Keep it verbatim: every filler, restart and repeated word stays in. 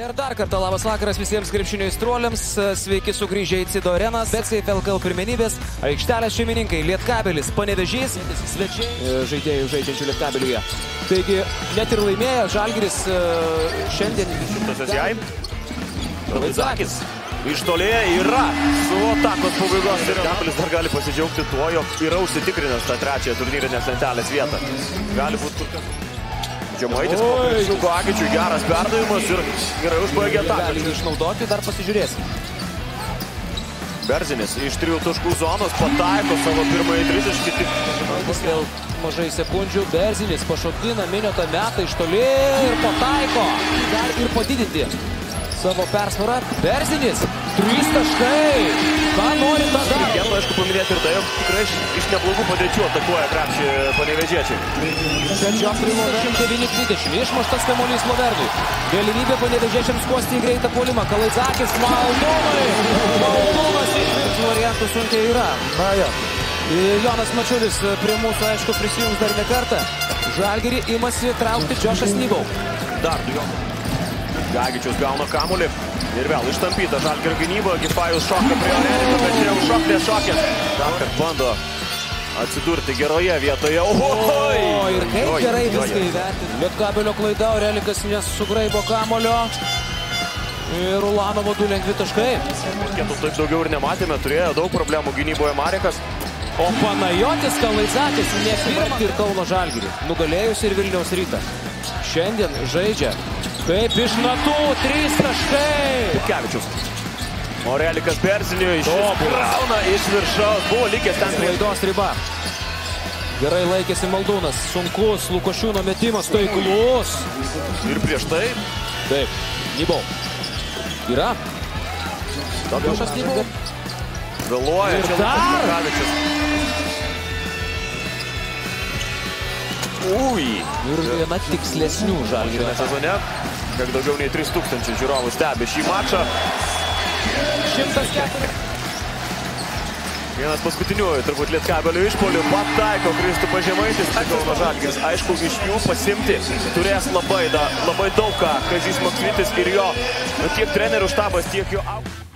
Ir dar kartą labas vakaras visiems krepšinio aistruoliams. Sveiki sugrįžę į Cido arenas. BetSafe L K L pirmenybės. Aikštelės šeimininkai Lietkabelis, Panevėžys. Svečiai žaidėjų žaidžiančių Lietkabelyje. Taigi net ir laimėjęs Žalgiris šiandien. Šimtasis jai. Litzakis iš tolėje yra su atakos pabaigos. Ir Lietkabilis dar gali pasidžiaugti tuo, jog yra užsitikrinęs tą trečiąją turnyrinės lentelės vietą. Gali būti kur kas. Žemaitis po Koakičiui geras perdavimas ir gerai užbaigė ataką. Gali išnaudoti, dar pasižiūrėsim. Berzinis iš trijų taškų zonos pataiko savo pirmąjį tritaškį. Žemaitis vėl mažai sekundžių. Berzinis pašokdina, minėtą metą iš toli ir pataiko. Dar ir padidinti savo persvarą. Berzinis, trys taškai. Ką nori tą daro? Reikėtų, aišku, paminėti ir tai, jog tikrai iš neblogų padėčių atakuoja krepšį panevėžiečiai. šimtas devyni dvidešimt. Išmuštas kamuolys Lovernui. Galimybė panevėžiečiams kosti į greitą puolimą. Kalaitzakis, Maldūnui. Maldūnas iš variantų sunkiai yra. Na jo. Jonas Mačiulis prie mūsų, aišku, prisijungs dar ne kartą. Žalgirį imasi traukti Džošas Nybau. Dar du jo. Gagičius gauna kamuolį ir vėl ištampyta Žalgirio gynyba. Gifajus šoka prie Aurelijų, bet čia jau šoklė šokės. Tam, kad bando atsidurti geroje vietoje. Ohoj! O, ir kaip gerai viską įvertinti. Lietkabelio klaida, Aurelikas nesugraibo kamulio. Ir Ulanovo du lengvi taškai. Kietų taip daugiau ir nematėme, turėjo daug problemų gynyboje Marekas. O Panajotis Kalaitzakis nepirmą ir Kauno Žalgirį. Nugalėjus ir Vilniaus Rytą. Šiandien žaidžia kaip iš natų, trys taškai. Butkevičius. Aurelikas Berziniui iškrauna iš viršaus. Buvo likęs ten klaidos riba. Gerai laikėsi Maldūnas. Sunkus Lukošiūno metimas, taiklus. Ir prieš tai. Taip, Nybau. Yra. Džošas Nybau. Vėluoja. Ir dar. Ui. Ir viena tikslesnių Žalgirio sezone. Kiek daugiau nei trys tūkstančiai žiūrovų stebi šį mačą. šimtas keturi. Vienas paskutiniųjų, turbūt Lietkabelio išpuolių, pataiko Kristupas Žemaitis. Kauno Žalgiris, aišku, iš jų pasimti turės labai, da, labai daug ką Kazys Maksvytis ir jo tiek trenerių štabas, tiek jo...